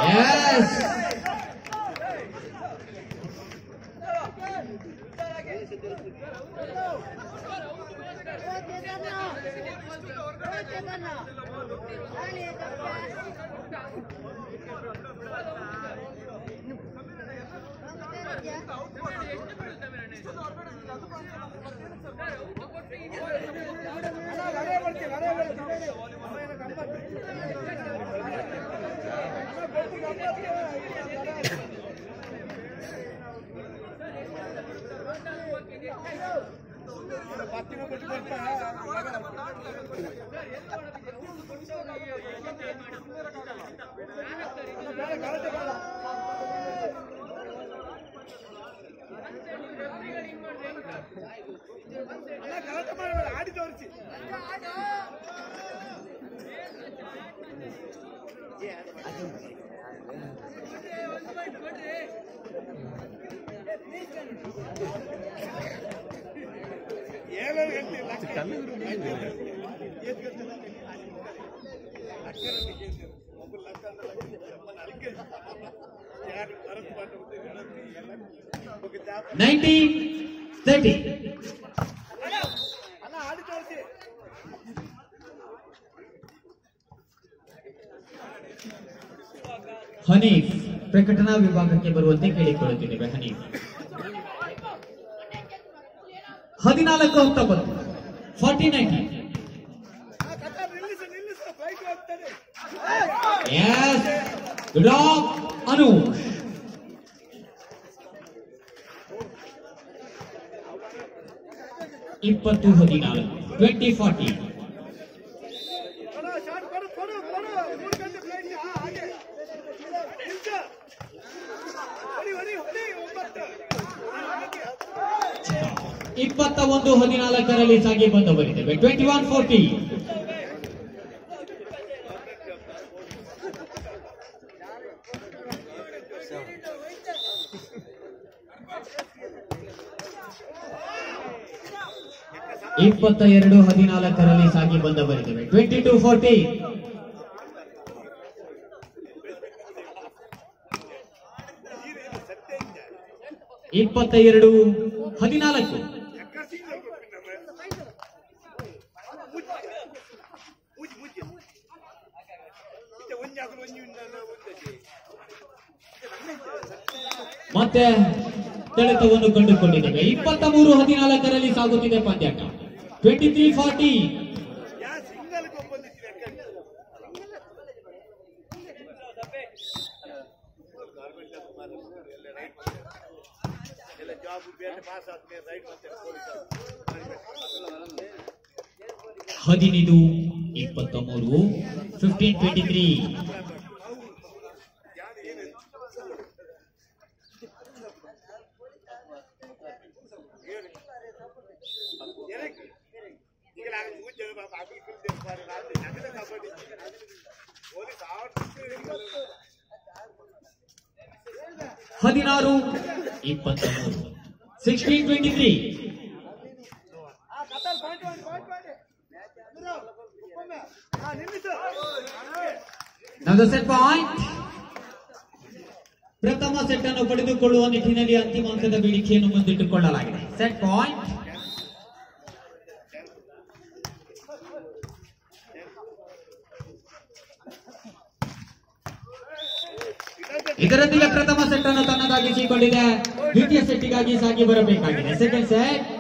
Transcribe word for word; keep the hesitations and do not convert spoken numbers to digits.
Yes. nineteen thirty. Hanif ಪ್ರಕಟಣಾ ವಿಭಾಗಕ್ಕೆ ಬರುವಂತೆ ಕೇಳಿಕೊಳ್ಳುತ್ತಿದ್ದೇವೆ. ಹನೀಫ್ ಹದಿನಾಲ್ಕು ಹತ್ತೊಂಬತ್ತು ಫಾರ್ಟಿ ನೈನ್ಟಿ. ಅನೂಷ್ ಇಪ್ಪತ್ತು ಹದಿನಾಲ್ಕು ಟ್ವೆಂಟಿ ಫಾರ್ಟಿ. ಇಪ್ಪತ್ತ ಒಂದು ಹದಿನಾಲ್ಕರಲ್ಲಿ ಸಾಗಿ ಬಂದು ಬರಿದ್ದೇವೆ. Twenty one forty. ಇಪ್ಪತ್ತ ಎರಡು ಹದಿನಾಲ್ಕರಲ್ಲಿ ಸಾಗಿ ಬಂದು ಬರಿದ್ದೇವೆ. Twenty two forty. ಇಪ್ಪತ್ತ ಎರಡು ಹದಿನಾಲ್ಕು. ಮತ್ತೆ ಸೆಳೆತವನ್ನು ಕಂಡುಕೊಂಡಿದ್ದೇವೆ. ಇಪ್ಪತ್ತ ಮೂರು ಹದಿನಾಲ್ಕರಲ್ಲಿ ಸಾಗುತ್ತಿದೆ ಪಂದ್ಯಾಟ. Twenty three forty. ಹದಿನೈದು ಇಪ್ಪತ್ತ ಮೂರು ಫಿಫ್ಟೀನ್ ಟ್ವೆಂಟಿ ತ್ರೀ. ಹದಿನಾರು ಇಪ್ಪತ್ತ ಮೂರು sixteen twenty three. Set point. ಪ್ರಥಮ ಸೆಟ್ ಅನ್ನು ಪಡೆದುಕೊಳ್ಳುವ ನಿಟ್ಟಿನಲ್ಲಿ ಅಂತಿಮ ಅಂಕದ ಬೇಡಿಕೆಯನ್ನು ಮುಂದಿಟ್ಟುಕೊಳ್ಳಲಾಗಿದೆ. Set point. ಇದರೊಂದಿಗೆ ಪ್ರಥಮ ಸೆಟ್ ಅನ್ನು ತನ್ನದಾಗಿಸಿಕೊಂಡಿದೆ. ದ್ವಿತೀಯ ಸೆಟ್ಟಿಗಾಗಿ ಸಾಗಿ ಬರಬೇಕಾಗಿದೆ. Second set